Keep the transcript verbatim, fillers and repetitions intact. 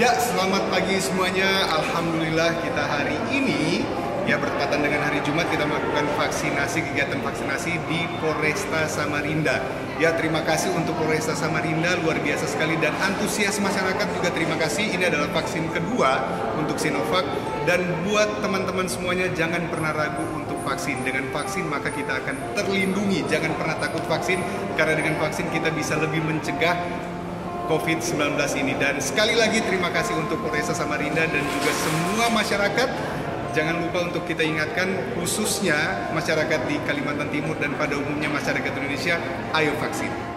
Ya, selamat pagi semuanya. Alhamdulillah kita hari ini ya bertepatan dengan hari Jumat kita melakukan vaksinasi, kegiatan vaksinasi di Polresta Samarinda. Ya, terima kasih untuk Polresta Samarinda, luar biasa sekali, dan antusias masyarakat juga terima kasih. Ini adalah vaksin kedua untuk Sinovac, dan buat teman-teman semuanya jangan pernah ragu untuk vaksin. Dengan vaksin maka kita akan terlindungi. Jangan pernah takut vaksin, karena dengan vaksin kita bisa lebih mencegah covid sembilan belas ini. Dan sekali lagi terima kasih untuk Polresta Samarinda dan juga semua masyarakat. Jangan lupa untuk kita ingatkan, khususnya masyarakat di Kalimantan Timur dan pada umumnya masyarakat Indonesia, ayo vaksin.